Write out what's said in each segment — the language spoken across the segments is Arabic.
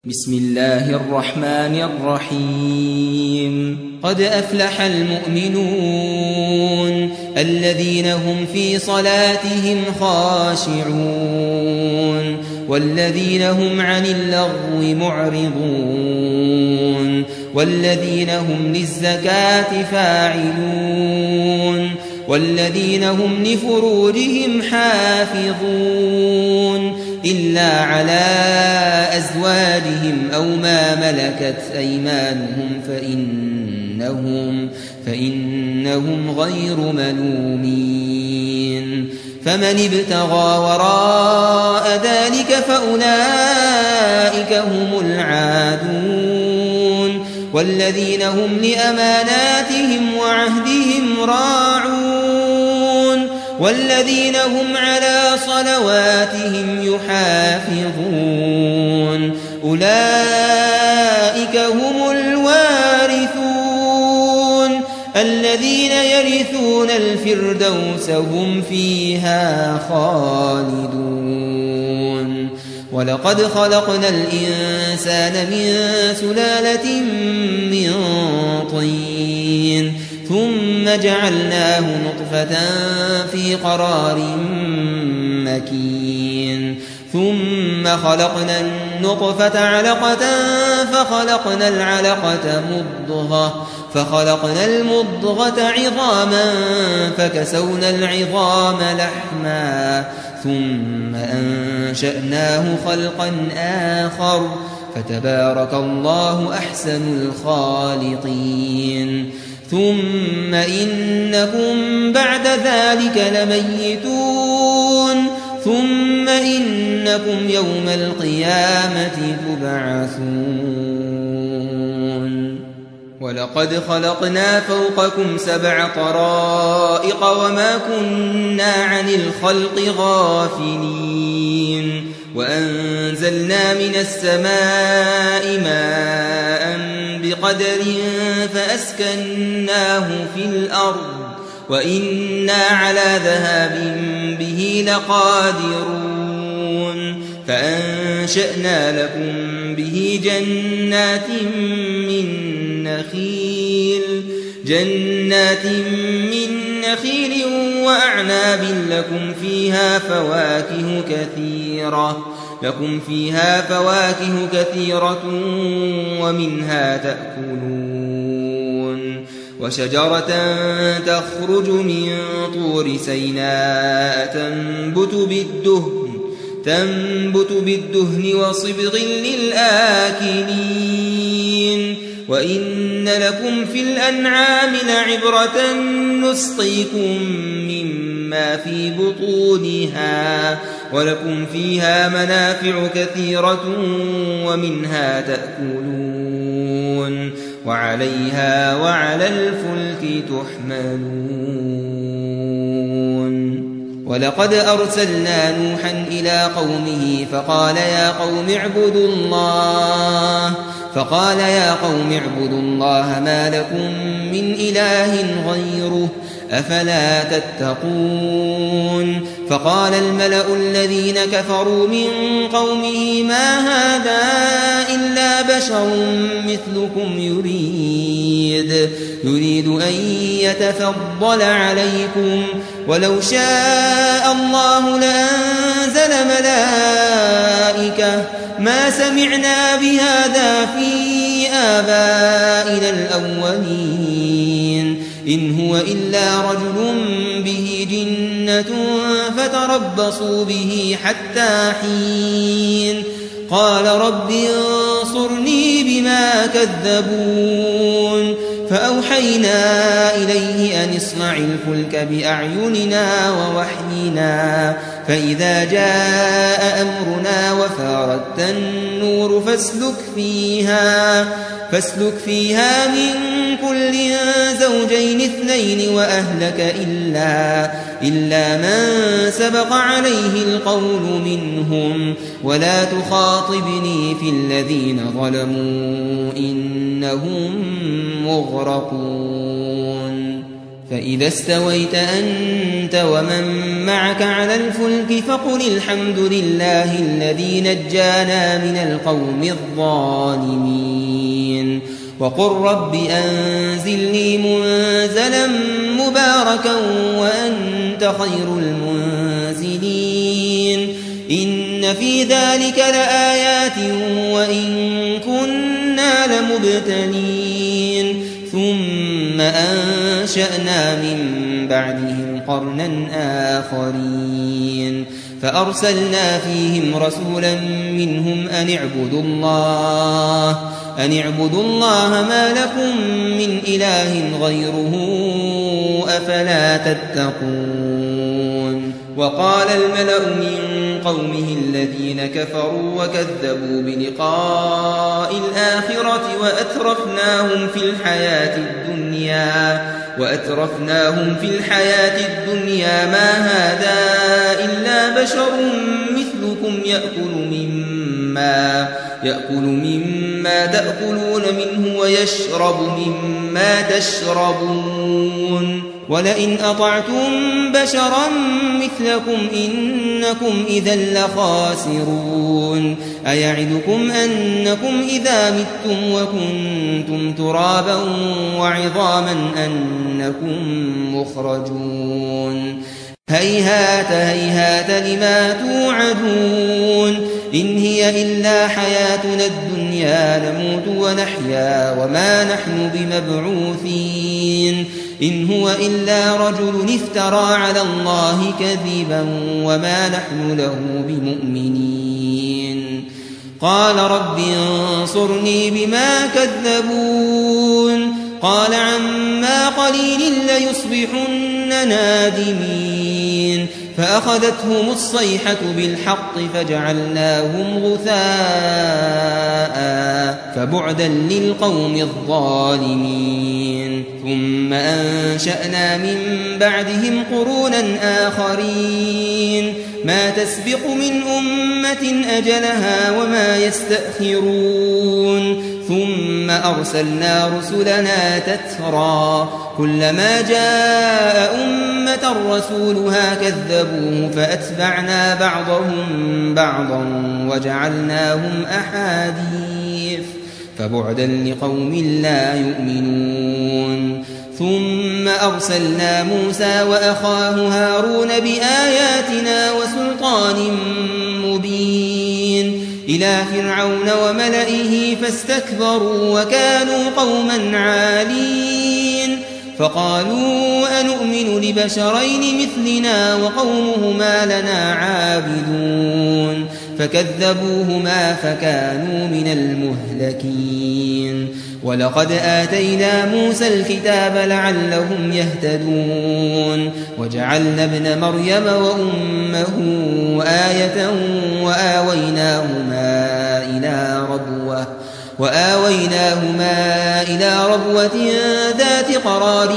بسم الله الرحمن الرحيم قد أفلح المؤمنون الذين هم في صلاتهم خاشعون والذين هم عن اللغو معرضون والذين هم للزكاة فاعلون والذين هم لفروجهم حافظون إلا على أزواجهم أو ما ملكت أيمانهم فإنهم غير ملومين فمن ابتغى وراء ذلك فأولئك هم العادون والذين هم لأماناتهم وعهدهم راعون والذين هم على صلواتهم يحافظون أولئك هم الوارثون الذين يرثون الفردوس هم فيها خالدون ولقد خلقنا الإنسان من سلالة من طين ثم جعلناه نطفة في قرار مكين ثم خلقنا النطفة علقة فخلقنا العلقة مضغة فخلقنا المضغة عظاما فكسونا العظام لحما ثم أنشأناه خلقا آخر فتبارك الله أحسن الخالقين ثم إنكم بعد ذلك لميتون ثم إنكم يوم القيامة تبعثون ولقد خلقنا فوقكم 7 طرائق وما كنا عن الخلق غافلين وأنزلنا من السماء ماء بقدر فأسكناه في الأرض وإنا على ذهاب به لقادرون فأنشأنا لكم به جنات من نخيل وأعناب لكم فيها فواكه كثيرة ومنها تأكلون وشجرة تخرج من طور سيناء تنبت بالدهن وصبغ للآكلين وإن لكم في الأنعام لعبرة نسقيكم مما في بطونها ولكم فيها منافع كثيرة ومنها تأكلون وعليها وعلى الفلك تحملون ولقد أرسلنا نوحا إلى قومه فقال يا قوم اعبدوا الله ما لكم من إله غيره أفلا تتقون فقال الملأ الذين كفروا من قومه ما هذا إلا بشر مثلكم يريد أن يتفضل عليكم ولو شاء الله لأنزل ملائكة ما سمعنا بهذا في آبائنا الأولين إن هو إلا رجل به جنة فتربصوا به حتى حين قال رب انصرني بما كذبون فأوحينا إليه أن اصنع الفلك بأعيننا ووحينا فإذا جاء أمرنا وفارت النور فاسلك فيها من كل زوجين 2 وأهلك إلا من سبق عليه القول منهم ولا تخاطبني في الذين ظلموا إنهم مغرقون فإذا استويت أنت ومن معك على الفلك فقل الحمد لله الذي نجانا من القوم الظالمين وقل رب أنزلني منزلا مباركا وأنت خير المنزلين إن في ذلك لآيات وإن كنا لمبتلين ثم أنشأنا من بعدهم قرنا آخرين فأرسلنا فيهم رسولا منهم أن اعبدوا الله ما لكم من إله غيره أفلا تتقون وقال الملأ من قومه الذين كفروا وكذبوا بلقاء الآخرة وأترفناهم في الحياة الدنيا ما هذا إلا بشر مثلكم يأكل مما تأكلون منه ويشرب مما تشربون ولئن أطعتم بشرا مثلكم إنكم إذا لخاسرون أيعدكم أنكم إذا متم وكنتم ترابا وعظاما أنكم مخرجون هيهات هيهات لما توعدون إن هي إلا حياتنا الدنيا نموت ونحيا وما نحن بمبعوثين إن هو إلا رجل افترى على الله كذبا وما نحن له بمؤمنين قال رب انصرني بما كذبون قال عما قليل ليصبحن نادمين فأخذتهم الصيحة بالحق فجعلناهم غثاء فبعدا للقوم الظالمين ثم أنشأنا من بعدهم قرونا آخرين ما تسبق من أمة أجلها وما يستأخرون ثم أرسلنا رسلنا تترى كلما جاء أمة رسولها كذبوه فأتبعنا بعضهم بعضا وجعلناهم أحاديث فبعدا لقوم لا يؤمنون ثم أرسلنا موسى وأخاه هارون بآياتنا وسلطان مبين إلى فرعون وملئه فاستكبروا وكانوا قوما عالين فقالوا أنؤمن لبشرين مثلنا وقومهما لنا عابدون فكذبوهما فكانوا من المهلكين ولقد آتينا موسى الكتاب لعلهم يهتدون وجعلنا ابن مريم وأمه آية وآويناهما إلى ربوة ذات قرار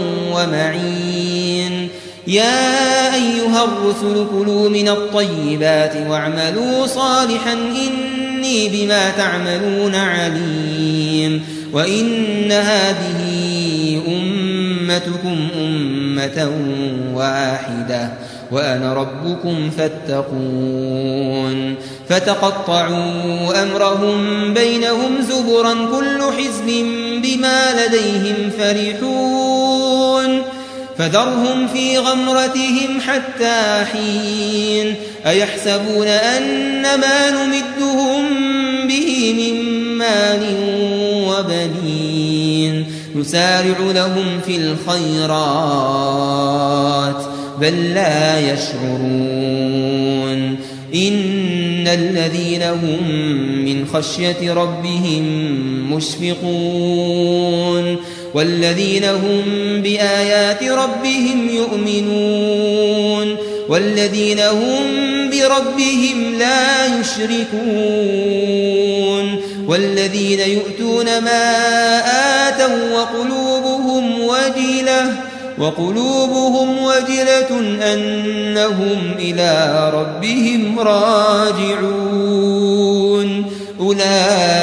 ومعين يا أيها الرسل كلوا من الطيبات واعملوا صالحا إني بما تعملون عليم وإن هذه أمتكم أمة واحدة وأنا ربكم فاتقون فتقطعوا أمرهم بينهم زبرا كل حزب بما لديهم فرحون فذرهم في غمرتهم حتى حين أيحسبون أن ما نمدهم به من مال وبنين نسارع لهم في الخيرات بل لا يشعرون إن الذين هم من خشية ربهم مشفقون والذين هم بآيات ربهم يؤمنون والذين هم بربهم لا يشركون والذين يؤتون ما آتوا وقلوبهم وجلة أنهم إلى ربهم راجعون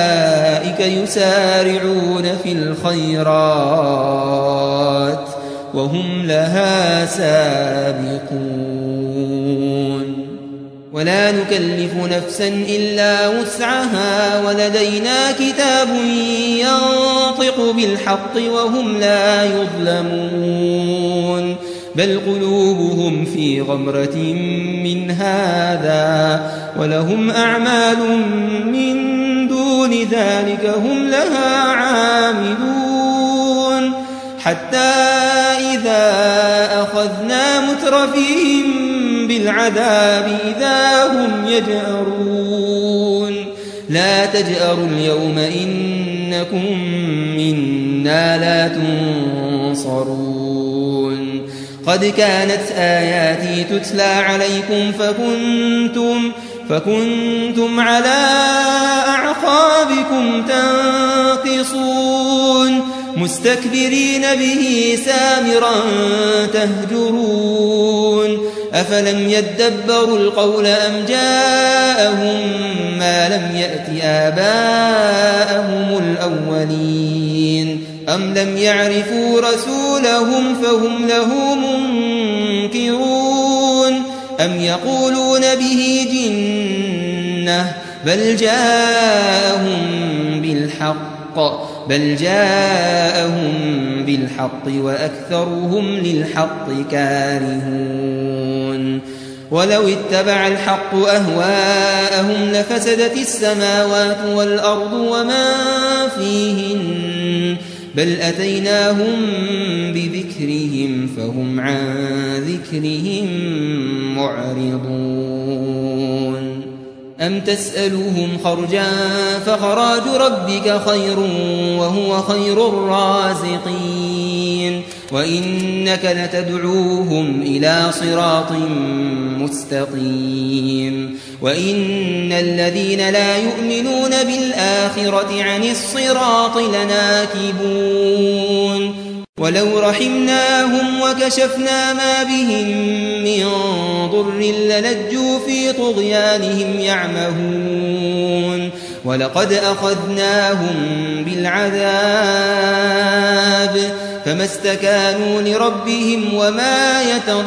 أولئك يسارعون في الخيرات وهم لها سابقون ولا نكلف نفسا إلا وسعها ولدينا كتاب ينطق بالحق وهم لا يظلمون بل قلوبهم في غمرة من هذا ولهم أعمال من دون ذلك هم لها عاملون حتى إذا أخذنا مترفيهم بالعذاب إذا هم يجأرون لا تجأروا اليوم إنكم منا لا تنصرون قد كانت آياتي تتلى عليكم فكنتم على أعقابكم تنقصون مستكبرين به سامرا تهجرون أفلم يدبروا القول أم جاءهم ما لم يأت آباءهم الأولين أم لم يعرفوا رسولهم فهم له منكرون أم يقولون به جنة بل جاءهم بالحق وأكثرهم للحق كارهون ولو اتبع الحق أهواءهم لفسدت السماوات والأرض وما فيهن بل أتيناهم بذكرهم فهم عن ذكرهم معرضون أم تسألهم خرجا فخراج ربك خير وهو خير الرازقين وإنك لتدعوهم إلى صراط مستقيم وإن الذين لا يؤمنون بالآخرة عن الصراط لناكبون ولو رحمناهم وكشفنا ما بهم من ضر للجوا في طغيانهم يعمهون ولقد أخذناهم بالعذاب فما استكانوا لربهم وما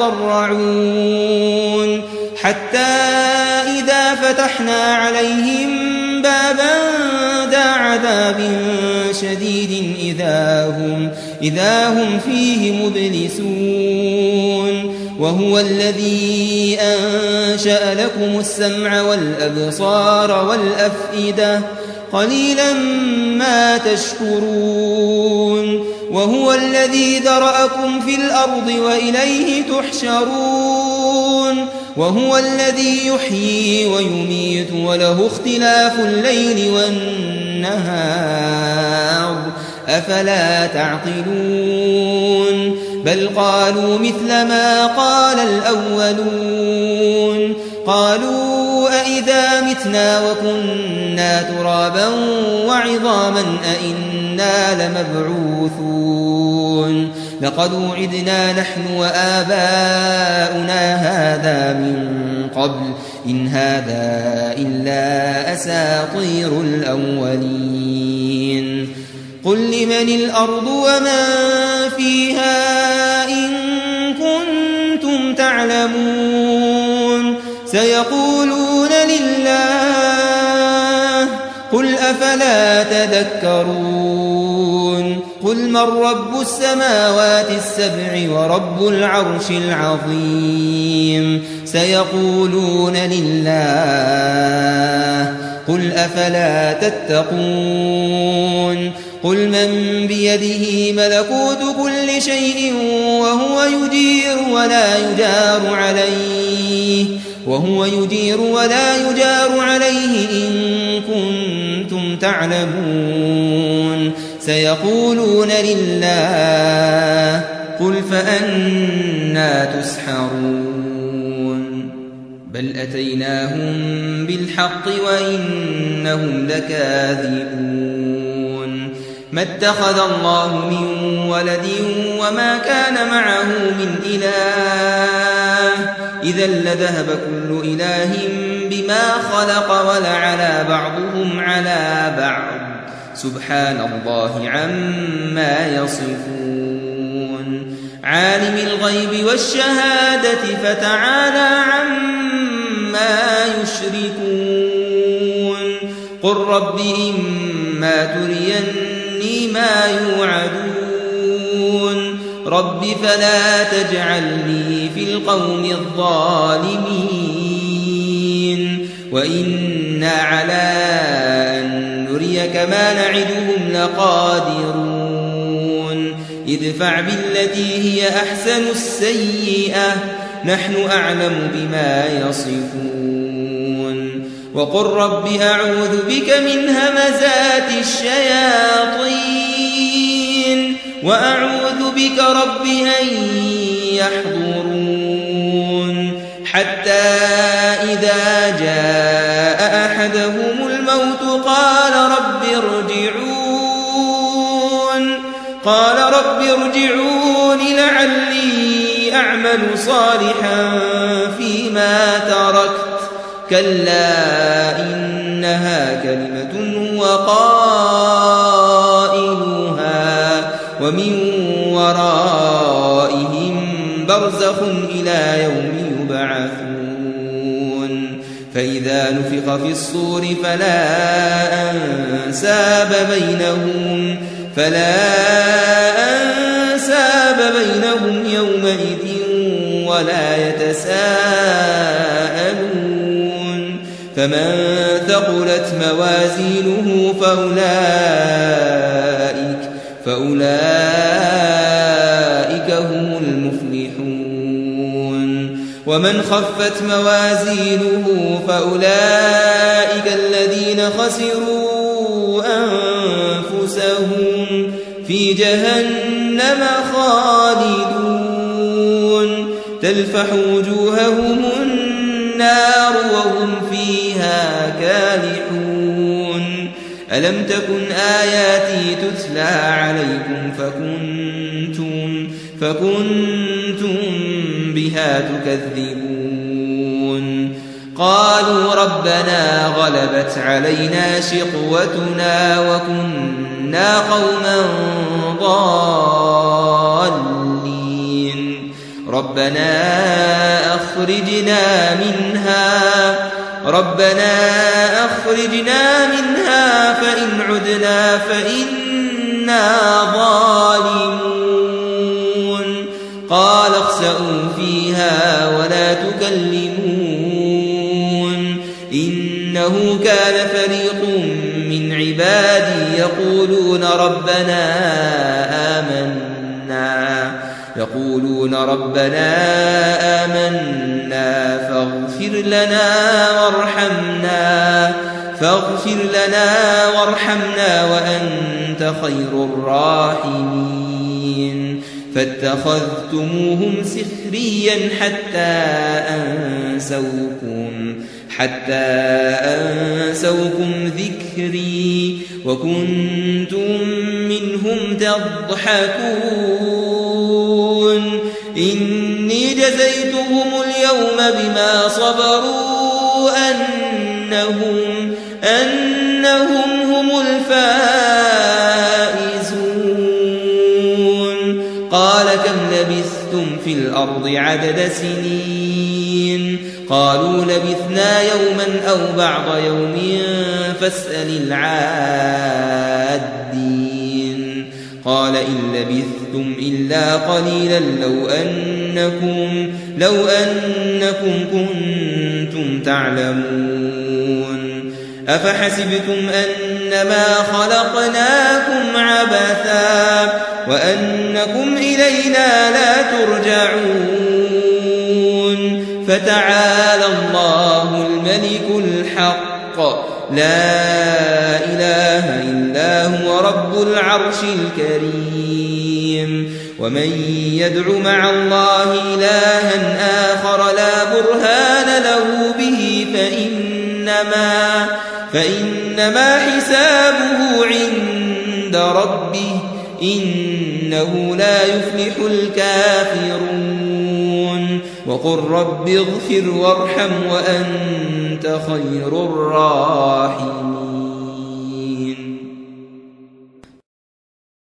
يتضرعون حتى إذا فتحنا عليهم بابا ذا عذاب شديد إذا هم فيه مبلسون وهو الذي أنشأ لكم السمع والأبصار والأفئدة قليلا ما تشكرون وهو الذي ذرأكم في الأرض وإليه تحشرون وهو الذي يحيي ويميت وله اختلاف الليل والنهار أفلا تعقلون بل قالوا مثل ما قال الأولون قالوا أئذا متنا وكنا ترابا وعظاما أئنا لمبعوثون لقد وعدنا نحن وآباؤنا هذا من قبل إن هذا إلا أساطير الأولين قل لمن الأرض وما فيها إن كنتم تعلمون سيقولون لله قل أفلا تذكرون قل من رب السماوات السبع ورب العرش العظيم سيقولون لله قل أفلا تتقون قل من بيده ملكوت كل شيء وهو يجير ولا يجار عليه إن كنتم تعلمون سيقولون لله قل فأنى تسحرون بل أتيناهم بالحق وإنهم لكاذبون ما اتخذ الله من ولد وما كان معه من إله إذا لذهب كل إله بما خلق ولعلى بعضهم على بعض سبحان الله عما يصفون عالم الغيب والشهادة فتعالى عما يشركون قل رب إما تريني ما يوعدون رب فلا تجعلني في القوم الظالمين وإنا على أن نريك ما نعدهم لقادرون ادفع بالتي هي أحسن السيئة نحن أعلم بما يصفون وقل رب أعوذ بك من همزات الشياطين وأعوذ بك رب أن يحضرون حتى إذا جاء أحدهم الموت قال رب ارجعون لعلي أعمل صالحا فيما تركت كلا إنها كلمة وقائلها ومن ورائهم برزخ إلى يوم يبعثون فإذا نفخ في الصور فلا أنساب بينهم يومئذ ولا يتساءلون فمن ثقلت موازينه فأولئك هم المفلحون ومن خفت موازينه فأولئك الذين خسروا أنفسهم في جهنم خالدون تلفح وجوههم النار وهم فيها كالحون ألم تكن آياتي تتلى عليكم فكنتم بها تكذبون قالوا ربنا غلبت علينا شقوتنا وكنا قوما ضالين ربنا أخرجنا منها فإن عدنا فإنا ظالمون قال اخسئوا فيها ولا تكلمون إنه كان فريق من عبادي يقولون ربنا آمنا فاغفر لنا وارحمنا وأنت خير الراحمين فاتخذتموهم سخريا حتى أنسوكم ذكري وكنتم منهم تضحكون إني جزيتهم اليوم بما صبروا أنهم هم الفائزون قال كم لبثتم في الأرض عدد سنين قالوا لبثنا يوما أو بعض يوم فاسأل العادين قال إن لبثتم إلا قليلا لو أنكم كنتم تعلمون أفحسبتم أنما خلقناكم عبثا وأنكم إلينا لا ترجعون فتعالى الله الملك الحق لا إله إلا هو رب العرش الكريم ومن يدع مع الله إلها آخر لا برهان له به فإنما حسابه عند ربه إنه لا يفلح الكافرون وقل رب اغفر وارحم وأنت خير الراحمين